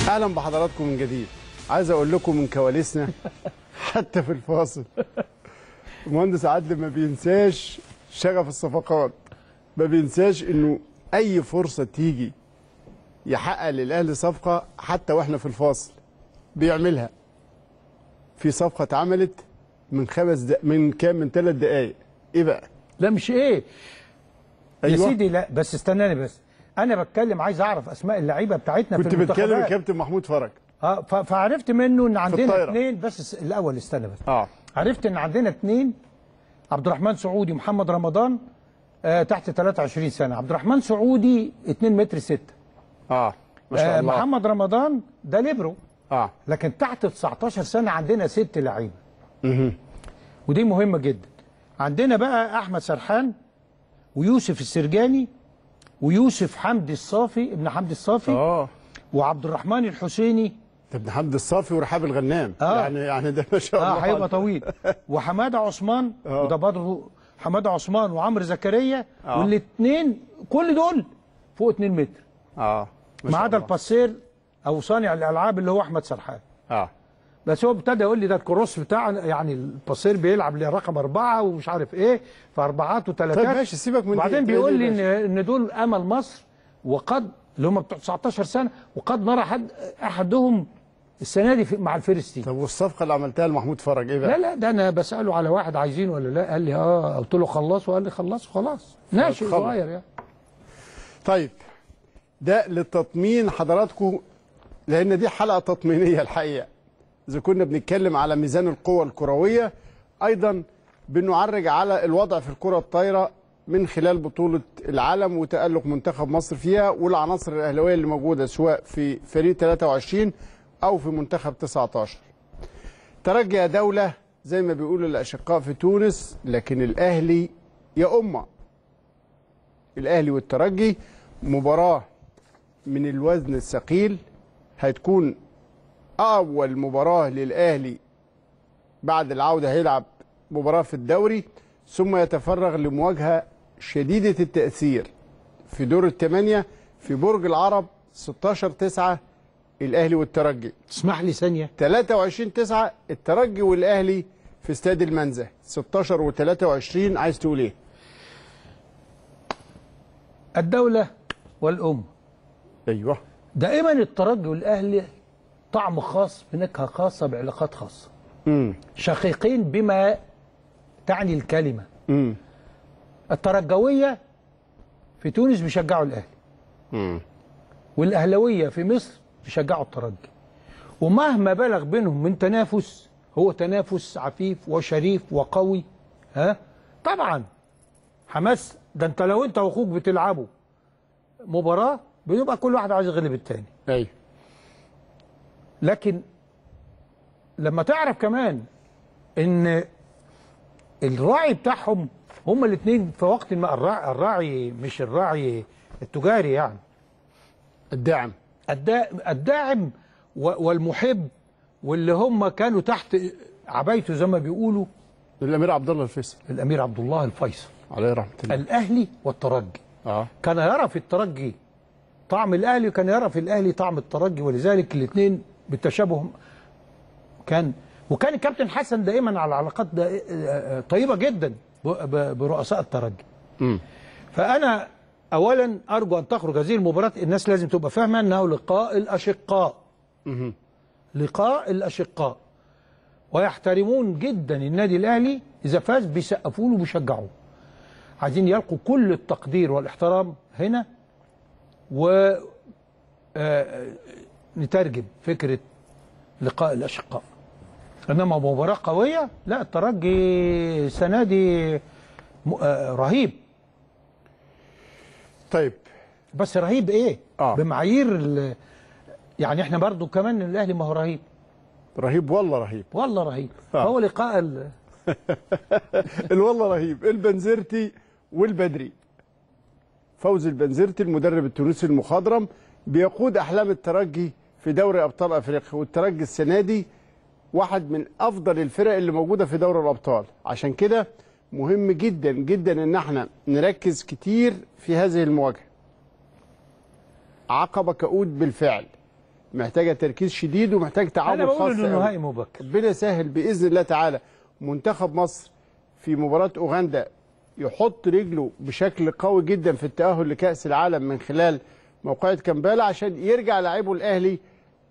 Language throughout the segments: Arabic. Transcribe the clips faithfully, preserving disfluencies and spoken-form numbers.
اهلا بحضراتكم من جديد. عايز اقول لكم من كواليسنا حتى في الفاصل المهندس عادل ما بينساش شغف الصفقات، ما بينساش انه اي فرصه تيجي يحقق للاهلي صفقه حتى واحنا في الفاصل بيعملها. في صفقه اتعملت من خمس دق... من كام من ثلاث دقائق. ايه بقى؟ لا مش ايه أيوة. يا سيدي، لا بس استناني بس، انا بتكلم عايز اعرف اسماء اللعيبه بتاعتنا في كنت المنتخبات. بتكلم كابتن محمود فرج. اه ف- فعرفت منه ان عندنا اثنين بس. الاول استنى بس. اه عرفت ان عندنا اثنين، عبد الرحمن سعودي ومحمد رمضان، آه تحت ثلاثة وعشرين سنه. عبد الرحمن سعودي اتنين متر ستة. اه ما شاء آه الله. محمد رمضان ده ليبرو. اه لكن تحت تسعتاشر سنه عندنا ست لعيبه. اها ودي مهمه جدا. عندنا بقى احمد سرحان ويوسف السرجاني ويوسف حمدي الصافي ابن حمدي الصافي اه وعبد الرحمن الحسيني. ده ابن حمدي الصافي ورحاب الغنام. آه. يعني يعني ده ما شاء الله. اه هيبقى طويل. وحماده عثمان. آه. وده برضه حماده عثمان وعمرو زكريا. آه. والاثنين كل دول فوق اتنين متر. اه ما عدا الباسير او صانع الالعاب اللي هو احمد سرحان. اه بس هو ابتدى يقول لي ده الكروس بتاع يعني الباسير بيلعب لرقم اربعه ومش عارف ايه، فاربعات وثلاثات. طيب ماشي سيبك من وبعدين دي. بيقول لي ماشي. ان ان دول امل مصر، وقد اللي هم بتوع تسعتاشر سنه، وقد نرى حد احدهم السنه دي في مع الفيرستين. طب والصفقه اللي عملتها لمحمود فرج ايه بقى؟ لا لا ده انا بساله على واحد عايزينه ولا لا، قال لي اه، قلت له خلصوا، قال لي خلصوا خلاص. ناشئ خلص. صغير يعني. طيب ده للتطمين حضراتكم، لان دي حلقه تطمينيه الحقيقه. اذا كنا بنتكلم على ميزان القوى الكرويه، ايضا بنعرج على الوضع في الكره الطايره من خلال بطوله العالم وتالق منتخب مصر فيها، والعناصر الاهلاويه اللي موجوده سواء في فريق ثلاثة وعشرين او في منتخب تسعتاشر. ترجي يا دوله زي ما بيقولوا الاشقاء في تونس، لكن الاهلي يا امه. الاهلي والترجي مباراه من الوزن الثقيل، هتكون أول مباراة للأهلي بعد العودة. هيلعب مباراة في الدوري ثم يتفرغ لمواجهة شديدة التأثير في دور الثمانية في برج العرب ستاشر تسعة الأهلي والترجي. تسمح لي ثانية. تلاتة وعشرين تسعة الترجي والأهلي في استاد المنزه. ستاشر وتلاتة وعشرين عايز تقول إيه؟ الدولة والأم. أيوه. دائما الترجي والأهلي طعم خاص بنكهة خاصة بعلاقات خاصة. امم شقيقين بما تعني الكلمة. امم الترجوية في تونس بيشجعوا الأهلي. امم والأهلوية في مصر بيشجعوا الترجي. ومهما بلغ بينهم من تنافس، هو تنافس عفيف وشريف وقوي. ها؟ طبعا حماس، ده انت لو انت واخوك بتلعبوا مباراة بيبقى كل واحد عايز يغلب التاني. أيوه. لكن لما تعرف كمان ان الراعي بتاعهم هما الاثنين في وقت ما، الراعي, الراعي مش الراعي التجاري يعني، الداعم الدا- الداعم والمحب، واللي هم كانوا تحت عبايته زي ما بيقولوا الأمير عبد الله الفيصل، الامير عبد الله الفيصل عليه رحمة الله. الاهلي والترجي. اه كان يرى في الترجي طعم الاهلي وكان يرى في الاهلي طعم الترجي، ولذلك الاثنين بالتشابه كان. وكان الكابتن حسن دائما على علاقات طيبه جدا برؤساء الترجي. امم فانا اولا ارجو ان تخرج هذه المباراه، الناس لازم تبقى فاهمه انه لقاء الاشقاء. امم لقاء الاشقاء، ويحترمون جدا النادي الاهلي، اذا فاز بيسقفوا له وبيشجعوه. عايزين يلقوا كل التقدير والاحترام هنا، و نترجم فكره لقاء الاشقاء. انما مباراه قويه، لا الترجي السنه دي رهيب. طيب بس رهيب ايه؟ آه. بمعايير يعني احنا برضو كمان الاهلي ما هو رهيب. رهيب والله رهيب. والله رهيب. آه. هو لقاء ال... الوالله رهيب. البنزرتي والبدري. فوزي البنزرتي المدرب التونسي المخضرم بيقود احلام الترجي في دوري ابطال افريقيا، والترجي السنه دي واحد من افضل الفرق اللي موجوده في دوري الابطال. عشان كده مهم جدا جدا ان احنا نركز كتير في هذه المواجهه. عقبه كؤود بالفعل. محتاجه تركيز شديد ومحتاج تعاون انا خاص. بقول انه نهائي مبكر. ربنا يسهل باذن الله تعالى. منتخب مصر في مباراه اوغندا يحط رجله بشكل قوي جدا في التاهل لكاس العالم من خلال موقعة كامبالا، عشان يرجع لاعبو الاهلي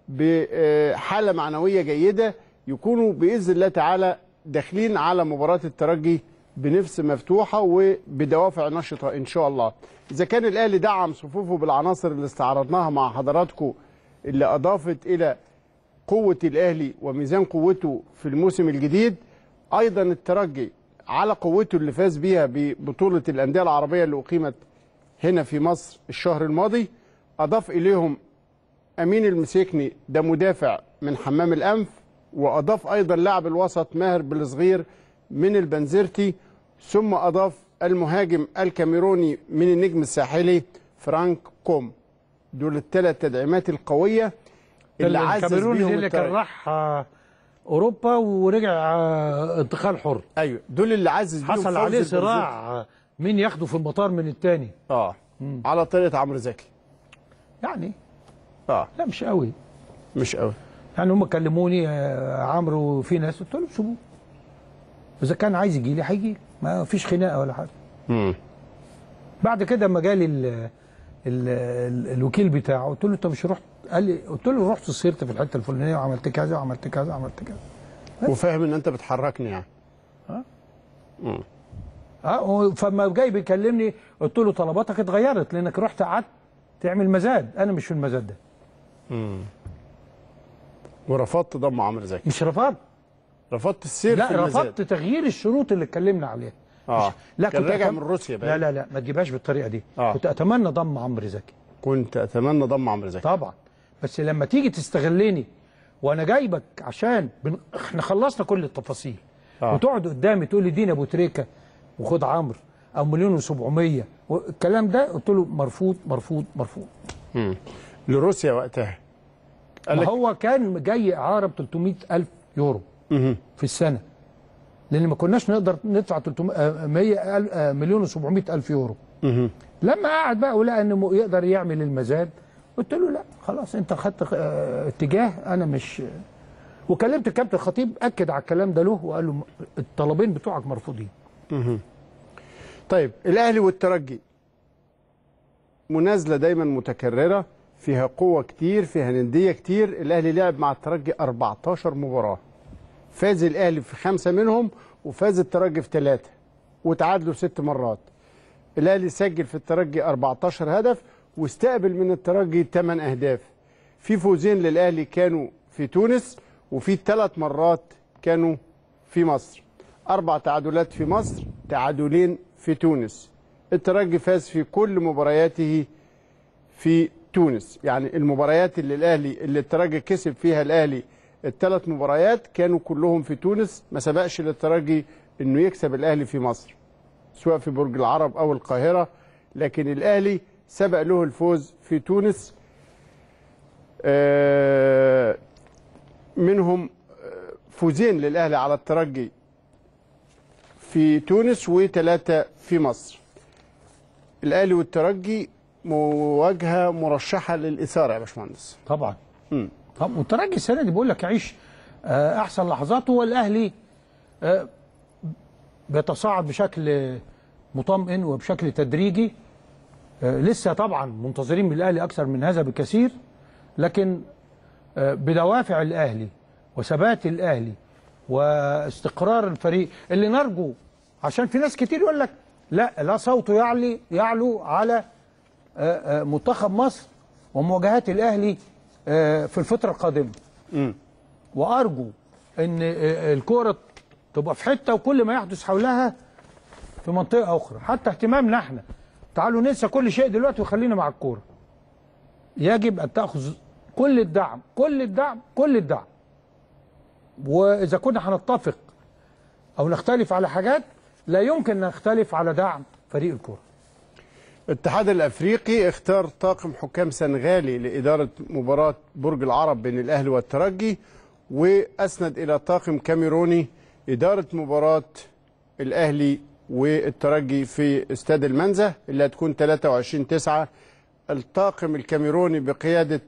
بحاله معنويه جيده، يكونوا باذن الله تعالى داخلين على مباراه الترجي بنفس مفتوحه وبدوافع نشطه ان شاء الله. اذا كان الاهلي دعم صفوفه بالعناصر اللي استعرضناها مع حضراتكم اللي اضافت الى قوه الاهلي وميزان قوته في الموسم الجديد، ايضا الترجي على قوته اللي فاز بيها ببطوله الانديه العربيه اللي اقيمت هنا في مصر الشهر الماضي، اضاف اليهم امين المسيكني ده مدافع من حمام الانف، واضاف ايضا لاعب الوسط ماهر بالصغير من البنزرتي، ثم اضاف المهاجم الكاميروني من النجم الساحلي فرانك كوم. دول الثلاث تدعيمات القويه اللي عزز الكاميروني بيهم اللي كان راح اوروبا ورجع انتقال حر. ايوه دول اللي عزز بيهم. حصل عليه صراع مين ياخده في المطار من الثاني. اه مم. على طريقه عمرو زكي يعني. اه لا مش قوي. مش قوي يعني هم كلموني عمرو وفي ناس قلت لهم سيبوه. اذا كان عايز يجي لي هيجي لي، ما فيش خناقه ولا حاجه. امم بعد كده اما جالي ال ال ال الوكيل بتاعه قلت له انت مش رحت؟ قال لي قلت له رحت سهرت في الحته الفلانيه وعملت كذا وعملت كذا وعملت كذا. وفاهم ان انت بتحركني يعني. ها؟ امم اه فما جاي بيكلمني قلت له طلباتك اتغيرت لانك رحت قعدت تعمل مزاد، انا مش في المزاد ده. امم ورفضت ضم عمرو زكي. مش رفضت. رفضت السير لا في المزاد. رفضت تغيير الشروط اللي اتكلمنا عليها. اه لا كان كنت راجع أتم... من روسيا بقى. لا لا لا ما تجيبهاش بالطريقه دي. آه. كنت اتمنى ضم عمرو زكي. كنت اتمنى ضم عمرو زكي طبعا، بس لما تيجي تستغلني وانا جايبك عشان بن... احنا خلصنا كل التفاصيل. آه. وتقعد قدامي تقول لي دين ابو تريكه وخد عمرو او مليون وسبعمية والكلام ده، قلت له مرفوض مرفوض مرفوض. امم لروسيا وقتها. ما هو كان جاي اعاره ب ثلاثمية ألف يورو امم في السنه، لان ما كناش نقدر ندفع ثلاثمية مليون وسبعمية ألف يورو. امم لما قعد بقى ولقى انه يقدر يعمل المزاد قلت له لا خلاص انت خدت اتجاه انا مش. وكلمت الكابتن الخطيب اكد على الكلام ده له وقال له الطلبين بتوعك مرفوضين. امم طيب الاهلي والترجي منازله دايما متكرره، فيها قوه كتير، فيها نديه كتير. الاهلي لعب مع الترجي أربعتاشر مباراه، فاز الاهلي في خمسه منهم وفاز الترجي في ثلاثه، وتعادلوا ست مرات. الاهلي سجل في الترجي أربعتاشر هدف واستقبل من الترجي ثمانية اهداف. في فوزين للاهلي كانوا في تونس، وفي ثلاث مرات كانوا في مصر. اربع تعادلات في مصر، تعادلين في تونس. الترجي فاز في كل مبارياته في تونس، يعني المباريات اللي الاهلي اللي الترجي كسب فيها الاهلي الثلاث مباريات كانوا كلهم في تونس. ما سبقش للترجي انه يكسب الاهلي في مصر سواء في برج العرب او القاهره، لكن الاهلي سبق له الفوز في تونس. منهم فوزين للاهلي على الترجي في تونس وثلاثه في مصر. الاهلي والترجي مواجهه مرشحه للاثاره يا باشمهندس. طبعا. امم طب والترجي السنه دي بقول لك يعيش احسن لحظاته، والاهلي بيتصاعد بشكل مطمئن وبشكل تدريجي. لسه طبعا منتظرين من الاهلي اكثر من هذا بكثير، لكن بدوافع الاهلي وثبات الاهلي واستقرار الفريق اللي نرجو، عشان في ناس كتير يقول لك لا لا صوته يعلي يعلو على منتخب مصر ومواجهات الاهلي في الفتره القادمه. امم وارجو ان الكوره تبقى في حته وكل ما يحدث حولها في منطقه اخرى، حتى اهتمامنا احنا. تعالوا ننسى كل شيء دلوقتي وخلينا مع الكوره. يجب ان تاخذ كل الدعم كل الدعم كل الدعم. واذا كنا هنتفق او نختلف على حاجات لا يمكن نختلف على دعم فريق الكوره. الاتحاد الافريقي اختار طاقم حكام سنغالي لاداره مباراه برج العرب بين الاهلي والترجي، واسند الى طاقم كاميروني اداره مباراه الاهلي والترجي في استاد المنزه اللي هتكون ثلاثة وعشرين تسعة. الطاقم الكاميروني بقياده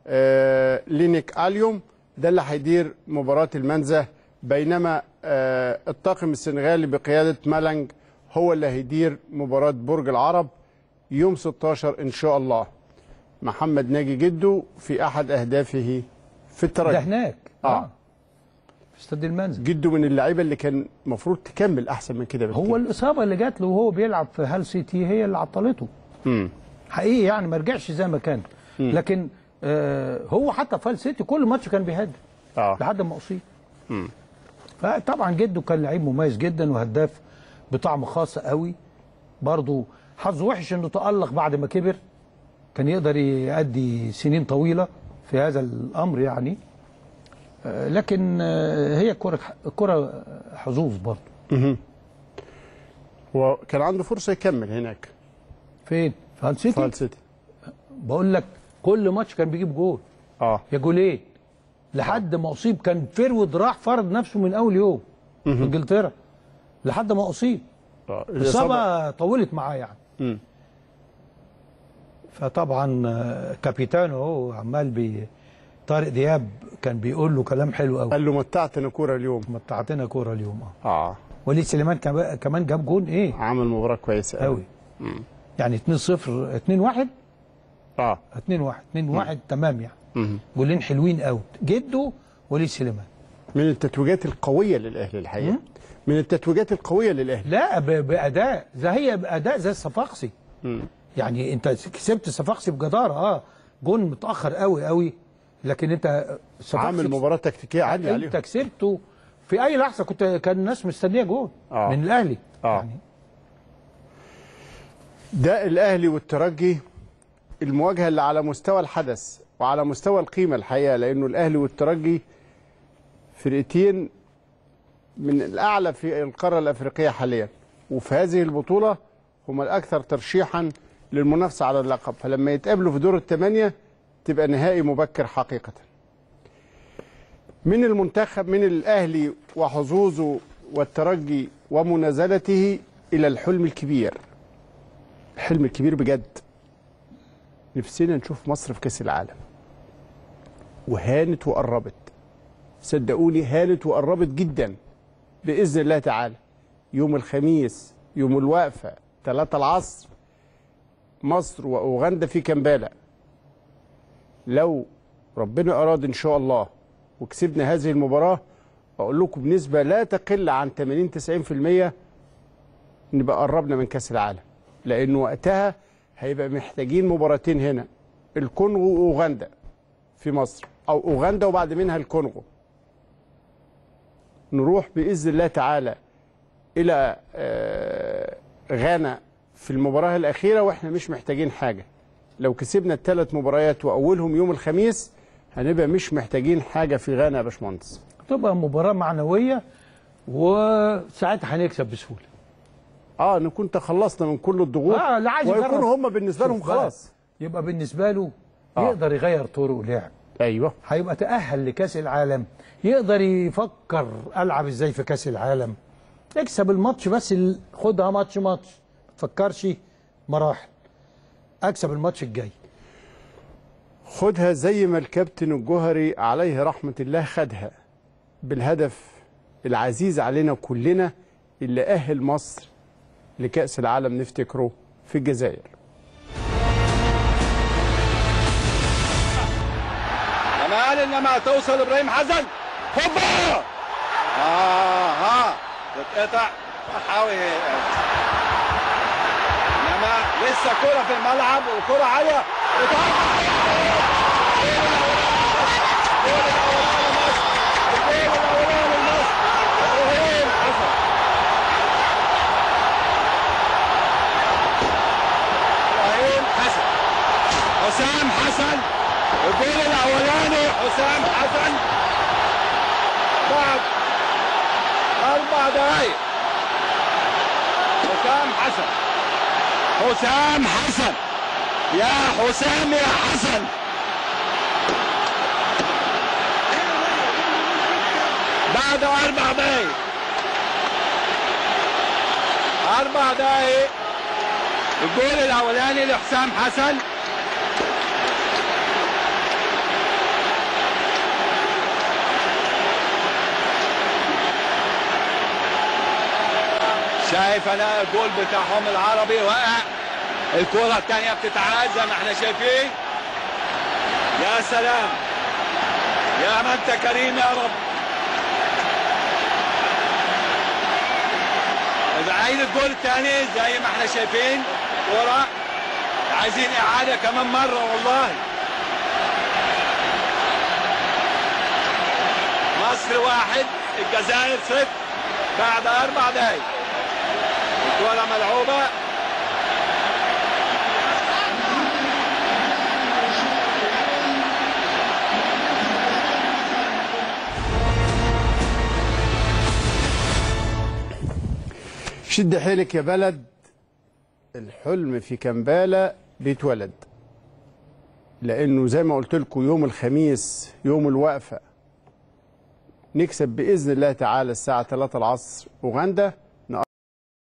آه لينيك اليوم ده اللي هيدير مباراه المنزه، بينما آه الطاقم السنغالي بقياده مالنج هو اللي هيدير مباراه برج العرب يوم ستاشر ان شاء الله. محمد ناجي جده في احد اهدافه في الترجي ده هناك اه, آه. في استاد المنزل. جده من اللعيبه اللي كان المفروض تكمل احسن من كده بكتير. هو الاصابه اللي جات له وهو بيلعب في هال سيتي هي اللي عطلته. امم حقيقي يعني ما رجعش زي ما كان. مم. لكن آه هو حتى في هال سيتي كل ماتش كان بيهدف اه لحد ما اصيب. امم فطبعا جده كان لعيب مميز جدا وهداف بطعم خاص قوي. برضه حظه وحش انه تألق بعد ما كبر، كان يقدر يؤدي سنين طويله في هذا الامر يعني. آه لكن آه هي كره كره حظوظ برضه. امم وكان عنده فرصه يكمل هناك. فين؟ في هال سيتي؟ في هال سيتي. بقول لك كل ماتش كان بيجيب جول. اه يا جولين لحد ما اصيب. كان فيرود راح فرض نفسه من اول يوم في انجلترا لحد ما اصيب. اه الاصابه طولت معاه يعني. امم فطبعا كابيتانو هو عمال بي طارق دياب كان بيقول له كلام حلو قوي. قال له متعتنا كوره اليوم. متعتنا كوره اليوم اه اه وليد سليمان كمان جاب جون ايه؟ عمل مباراه كويسه قوي. يعني اتنين صفر اتنين واحد اه اتنين واحد اتنين واحد تمام يعني. مم. جولين حلوين قوي جده وليد سليمان. من التتويجات القويه للاهلي الحقيقه. مم. من التتويجات القويه للاهلي. لا باداء زي هي باداء زي الصفاقسي. يعني انت كسبت الصفاقسي بجداره اه جون متاخر قوي قوي، لكن انت عامل مباراه تكتيكيه عاليه عليهم. انت كسبته في اي لحظه كنت كان الناس مستنيه جون آه. من الاهلي آه. يعني. ده الاهلي والترجي المواجهه اللي على مستوى الحدث وعلى مستوى القيمه الحقيقه، لانه الاهلي والترجي فرقتين من الاعلى في القاره الافريقيه حاليا، وفي هذه البطوله هم الاكثر ترشيحا للمنافسه على اللقب، فلما يتقابلوا في دور الثمانيه تبقى نهائي مبكر حقيقه. من المنتخب من الاهلي وحظوظه والترجي ومنازلته الى الحلم الكبير. الحلم الكبير بجد. نفسنا نشوف مصر في كاس العالم. وهانت وقربت. صدقوني هانت وقربت جدا باذن الله تعالى. يوم الخميس يوم الوقفه ثلاثة العصر مصر واوغندا في كامبالا. لو ربنا اراد ان شاء الله وكسبنا هذه المباراه، اقول لكم بنسبه لا تقل عن ثمانين تسعين في المية نبقى قربنا من كاس العالم، لان وقتها هيبقى محتاجين مباراتين هنا، الكونغو واوغندا في مصر، او اوغندا وبعد منها الكونغو. نروح باذن الله تعالى الى غانا في المباراه الاخيره واحنا مش محتاجين حاجه. لو كسبنا الثلاث مباريات واولهم يوم الخميس هنبقى مش محتاجين حاجه في غانا يا باشمهندس. تبقى مباراه معنويه وساعتها هنكسب بسهوله. اه نكون تخلصنا من كل الضغوط اه لا عايز ويكونوا هم بالنسبه لهم خلاص. يبقى بالنسبه له آه. يقدر يغير طرق لعب. ايوه هيبقى تاهل لكاس العالم، يقدر يفكر العب ازاي في كاس العالم. اكسب الماتش بس ال... خدها ماتش ماتش، ما تفكرش مراحل. اكسب الماتش الجاي. خدها زي ما الكابتن الجوهري عليه رحمه الله خدها، بالهدف العزيز علينا كلنا اللي اهل مصر لكأس العالم نفتكره في الجزائر. جمال انما توصل ابراهيم حسن. هوبا اه ها تتقطع حاول انما لسه كرة في الملعب والكرة عالية. حسام حسن الجول الاولاني. حسام حسن بعد اربع دقائق. حسام حسن حسام حسن يا حسام يا حسن. بعد اربع دقائق اربع دقائق الجول الاولاني لحسام حسن. شايف انا الجول بتاعهم العربي وقع. الكرة الثانية بتتعاد زي ما احنا شايفين. يا سلام يا ما انت كريم يا رب. بعيد الجول الثاني زي ما احنا شايفين. كرة عايزين اعادة كمان مرة والله. مصر واحد الجزائر صفر بعد اربع دقايق. الكرة ملعوبة. شد حيلك يا بلد، الحلم في كمبالا بيتولد، لانه زي ما قلت لكم يوم الخميس يوم الوقفه نكسب باذن الله تعالى الساعه ثلاثة العصر اوغندا.